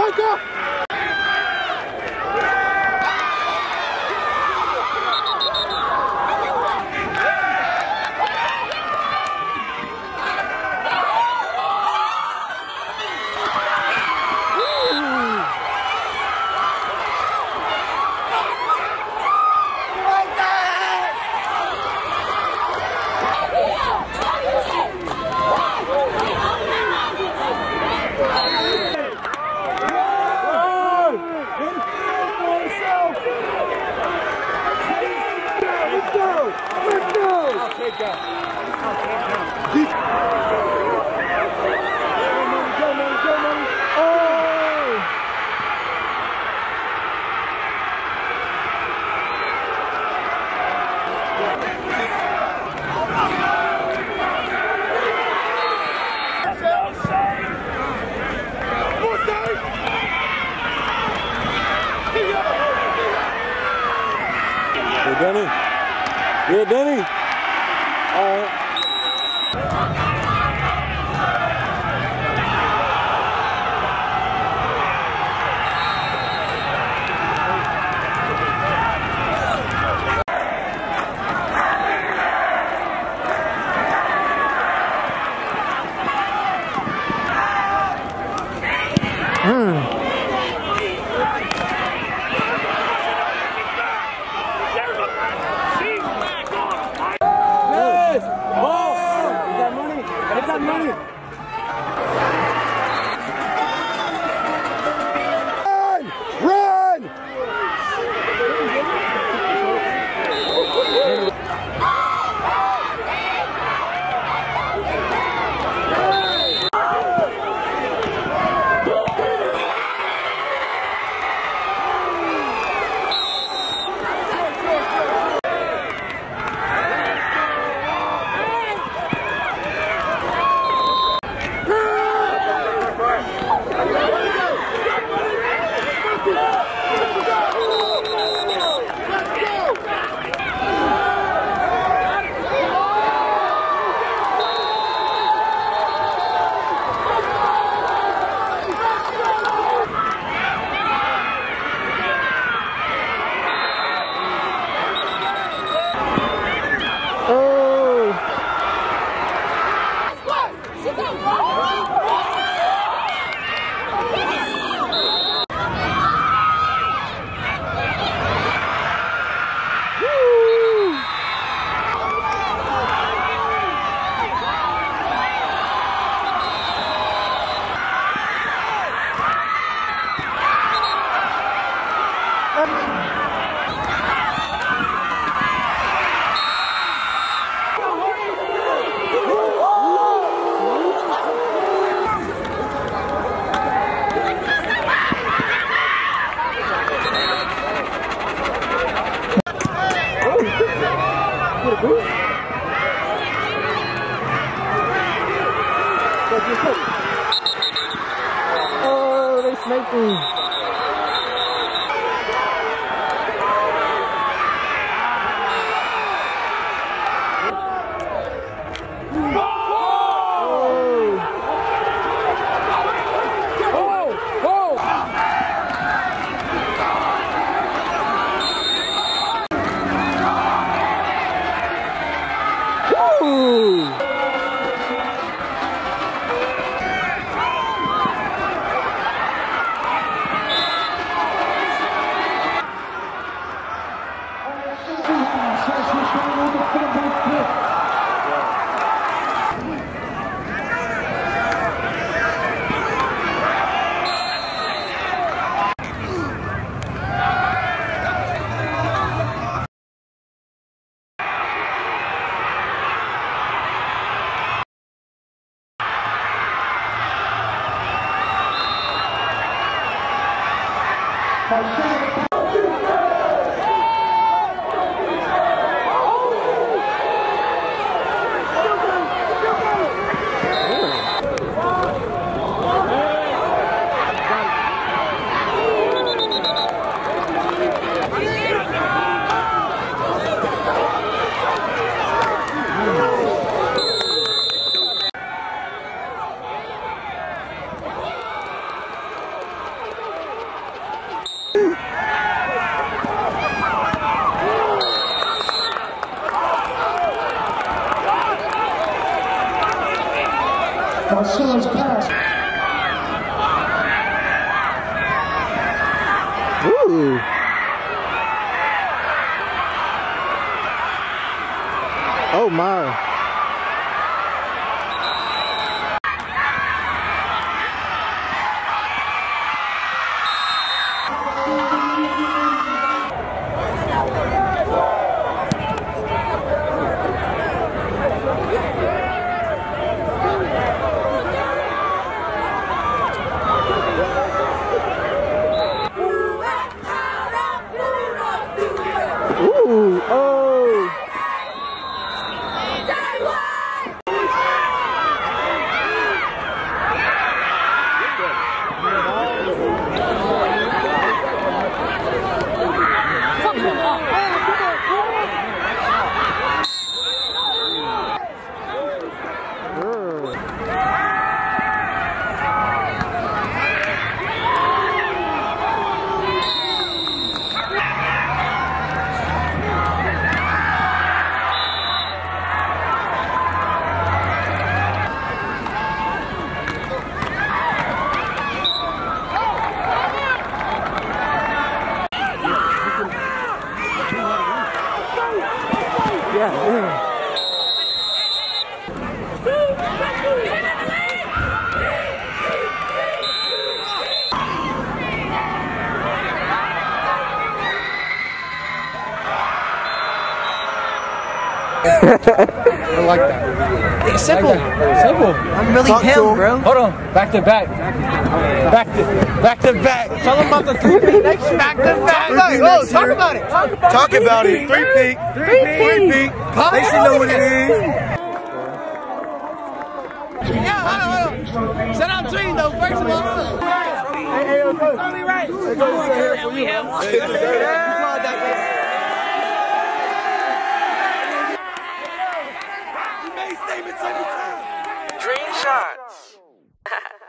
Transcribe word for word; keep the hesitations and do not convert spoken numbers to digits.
Micah! Denny. Yeah, Denny. All right. Oh, they snaked me. Marcelo's pass. Ooh. Oh my. Ooh, oh. Yeah, yeah. I like that. It's simple. Like simple. I'm really Talk him, bro. Hold on. Back to back. Back to back to back. Tell them about the three peak next year. Back to back. Oh, talk about it. Talk about Talk it. about it. Three peak. Three peak. Three peak. They should know what it is. Yeah, hold on, hold on. Shout out Tree though, first of all. Hey, hey, yo, coach. Tell me right. We have one. Dream shots.